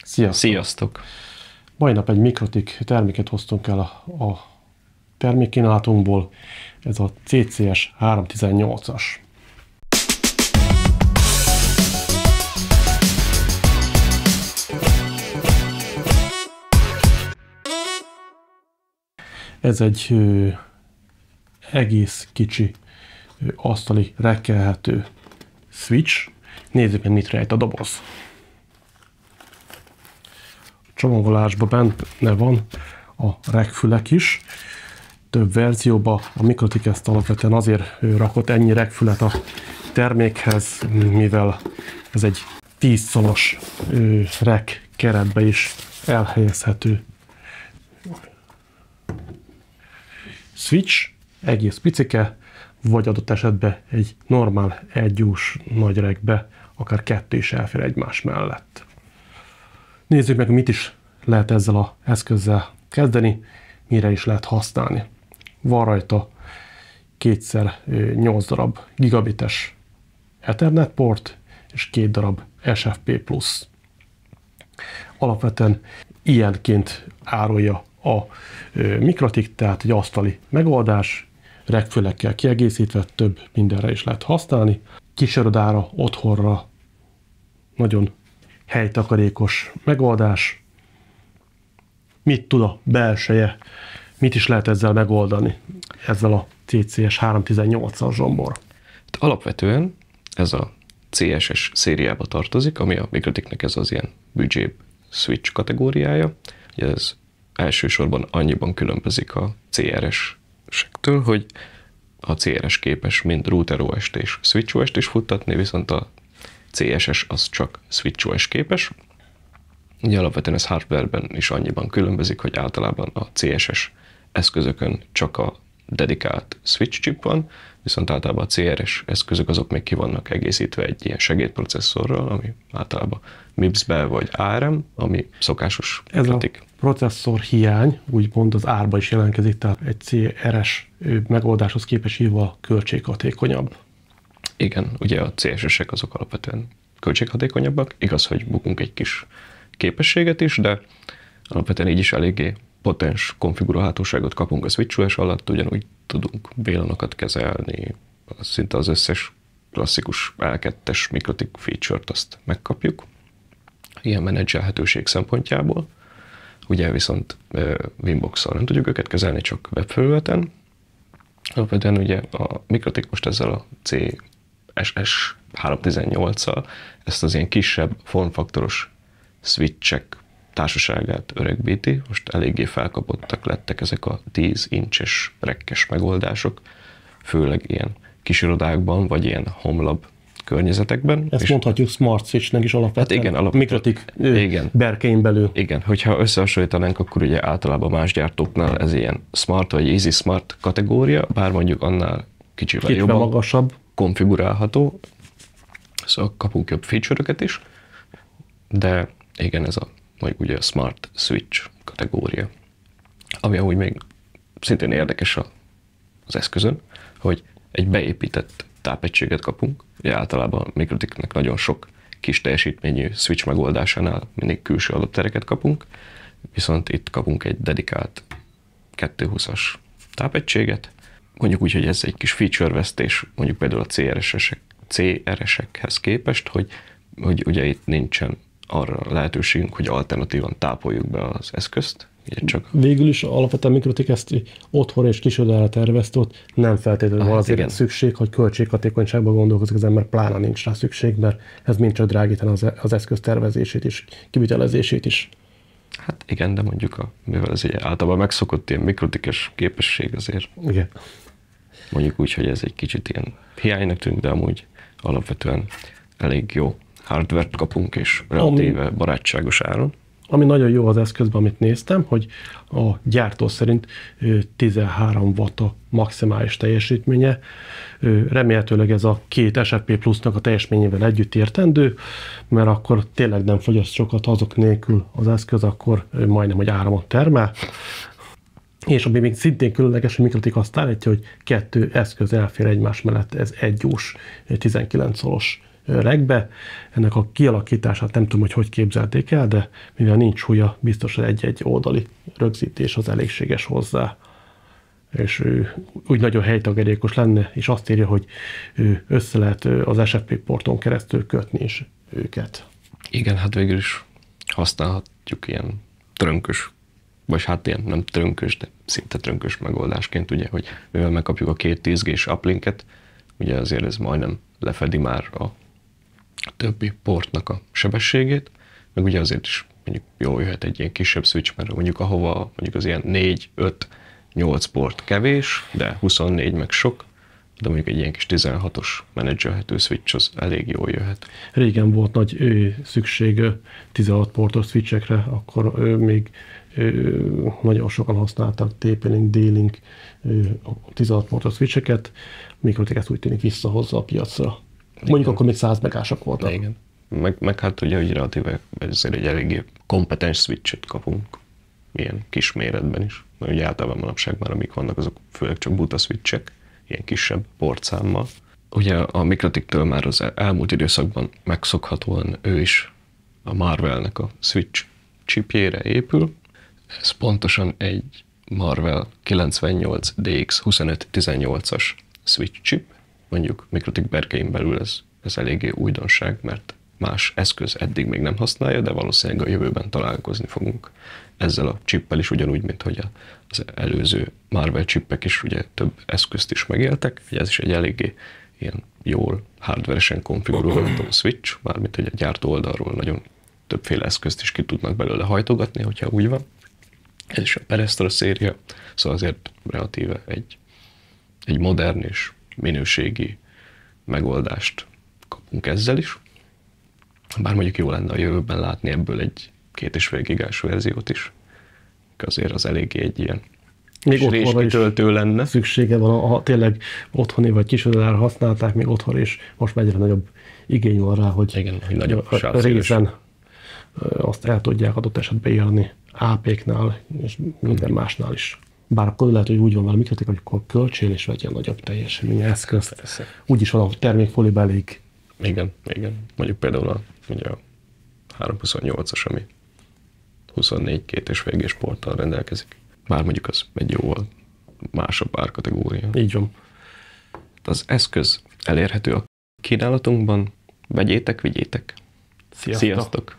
Sziasztok! Sziasztok! Mai nap egy Mikrotik terméket hoztunk el a termékkínálatunkból, ez a CCS 318-as. Ez egy egész kicsi asztali rekkelhető switch. Nézzük meg, mit rejt a doboz. Csomagolásban benne van a rekfülek is. Több verzióban a Mikrotik ezt alapvetően azért rakott ennyi rekfület a termékhez, mivel ez egy 10 szolos rek keretbe is elhelyezhető switch, egész picike, vagy adott esetben egy normál egyús nagy rekbe, akár kettő is elfér egymás mellett. Nézzük meg, mit is lehet ezzel az eszközzel kezdeni, mire is lehet használni. Van rajta 2x8 darab gigabites Ethernet port, és 2 darab SFP+. Alapvetően ilyenként árulja a Mikrotik, tehát egy asztali megoldás, rekfülekkel kiegészítve, több mindenre is lehet használni. Kisirodára, otthonra nagyon helytakarékos megoldás. Mit tud a belseje? Mit is lehet ezzel megoldani? Ezzel a CCS 318-as zsombor. Alapvetően ez a CSS szériába tartozik, ami a Mikrotiknek ez az ilyen budget switch kategóriája. Ez elsősorban annyiban különbözik a CRS-ektől, hogy a CRS képes mind RouterOS-t és SwitchOS-t is futtatni, viszont a CSS az csak SwitchOS képes. Ugye alapvetően ez hardwareben is annyiban különbözik, hogy általában a CSS eszközökön csak a dedikált switch chip van, viszont általában a CRS eszközök azok még ki vannak egészítve egy ilyen segédprocesszorral, ami általában MIPS-be vagy ARM, ami szokásos Mikrotik. Ez a processzor hiány, úgymond az árba is jelentkezik, tehát egy CRS megoldáshoz képest jóval költséghatékonyabb. Igen, ugye a CSS-ek azok alapvetően költséghatékonyabbak, igaz, hogy bukunk egy kis képességet is, de alapvetően így is eléggé potens konfigurálhatóságot kapunk a SwitchOS alatt, ugyanúgy tudunk VLAN-okat kezelni, szinte az összes klasszikus L2-es Mikrotik feature-t azt megkapjuk, ilyen menedzselhetőség szempontjából. Ugye viszont Winbox-szal nem tudjuk őket kezelni, csak webfelületen. Alapvetően ugye a Mikrotik most ezzel a CSS 318-szal ezt az ilyen kisebb formfaktoros switchek társaságát öregbíti. Most eléggé felkapottak lettek ezek a 10 inches rekkes megoldások, főleg ilyen kisirodákban, vagy ilyen homlab környezetekben. Ezt mondhatjuk smart switchnek is alapvetően. Hát igen, Mikrotik berkein belül. Igen, hogyha összehasonlítanánk, akkor ugye általában más gyártóknál ez ilyen smart vagy easy smart kategória, bár mondjuk annál kicsivel jobban magasabb konfigurálható, szóval kapunk jobb feature-öket is, de igen, ez a mondjuk ugye a smart switch kategória. Ami amúgy még szintén érdekes az eszközön, hogy egy beépített tápegységet kapunk. Ugye általában a Mikrotiknek nagyon sok kis teljesítményű switch megoldásánál mindig külső adaptereket kapunk, viszont itt kapunk egy dedikált 220-as tápegységet. Mondjuk úgy, hogy ez egy kis feature vesztés, mondjuk például a CRS-ekhez képest, hogy ugye itt nincsen arra lehetőségünk, hogy alternatívan tápoljuk be az eszközt. Csak végül is alapvetően Mikrotik ezt otthon és kisirodára tervezte, ott nem feltétlenül van azért szükség, hogy költséghatékonyságban gondolkozik az ember, plána nincs rá szükség, mert ez mind csak drágítana az eszköz tervezését és kivitelezését is. Hát igen, de mondjuk mivel ez általában megszokott ilyen mikrotikes képesség azért. Igen. Mondjuk úgy, hogy ez egy kicsit ilyen hiánynak tűnik, de amúgy alapvetően elég jó hardware-t kapunk, és relatíve barátságos áron. Ami nagyon jó az eszközben, amit néztem, hogy a gyártó szerint 13 watt a maximális teljesítménye. Remélhetőleg ez a 2 SFP plusznak a teljesítményével együtt értendő, mert akkor tényleg nem fogyaszt sokat, azok nélkül az eszköz, akkor majdnem, hogy áramot termel. És ami még szintén különleges, hogy Mikrotik azt állítja, hogy 2 eszköz elfér egymás mellett, ez egyús 19 szolos regbe. Ennek a kialakítását nem tudom, hogy képzelték el, de mivel nincs súlya, biztos, hogy egy-egy oldali rögzítés az elégséges hozzá. És úgy nagyon helytagarékos lenne, és azt írja, hogy össze lehet az SFP porton keresztül kötni is őket. Igen, hát végül is használhatjuk ilyen trönkös, vagy hát ilyen nem trönkös, de szinte trönkös megoldásként, ugye, hogy mivel megkapjuk a 2 10G-s uplinket, ugye azért ez majdnem lefedi már a többi portnak a sebességét, meg ugye azért is mondjuk jól jöhet egy ilyen kisebb switch, mert mondjuk ahova mondjuk az ilyen 4, 5, 8 port kevés, de 24 meg sok, de mondjuk egy ilyen kis 16-os menedzselhető switch az elég jól jöhet. Régen volt nagy szükség 16 portos switchekre, akkor még nagyon sokan használtak TP-Link, D-Link 16 portos switcheket, Mikrotik ezt úgy tűnik visszahozza a piacra. Mondjuk igen. Akkor még 100 megások voltak. Igen. Meg hát ugye, hogy relatíve ezért egy eléggé kompetens switchet kapunk ilyen kis méretben is. Mert ugye általában manapság már amik vannak, azok főleg csak buta switchek, ilyen kisebb portszámmal. Ugye a Mikrotiktől már az elmúlt időszakban megszokhatóan ő is a Marvellnek a switch chipjére épül. Ez pontosan egy Marvell 98 DX2518-as switch chip. Mondjuk Mikrotik berkein belül ez eléggé újdonság, mert más eszköz eddig még nem használja, de valószínűleg a jövőben találkozni fogunk ezzel a chippel is, ugyanúgy, mint hogy az előző Marvell chippek is ugye több eszközt is megéltek. Ugye ez is egy eléggé ilyen jól hardveresen konfigurálható switch, mármint hogy a gyártó oldalról nagyon többféle eszközt is ki tudnak belőle hajtogatni, hogyha úgy van. Ez is a Perestra széria, szóval azért relatíve egy modern és minőségi megoldást kapunk ezzel is. Bár mondjuk jó lenne a jövőben látni ebből egy 2,5 gigás verziót is. Azért az eléggé egy ilyen réskitöltő lenne. Szüksége van, ha tényleg otthoni vagy kisodára használták, még otthon is most egyre nagyobb igény van rá, hogy, igen, hogy nagyobb részen azt el tudják adott esetben írni AP-knál és minden másnál is. Bár akkor lehet, hogy úgy van valami Mikrotik, hogy akkor költsél és vegyen nagyobb teljesítményű eszközt. Úgyis van a termékfoliban elég. Igen. Mondjuk például a 328-as, ami 24 2,5 G-s porttal rendelkezik. Bár mondjuk az egy jóval másabb árkategória. Így van. Az eszköz elérhető a kínálatunkban. Vegyétek, vigyétek. Sziasztok!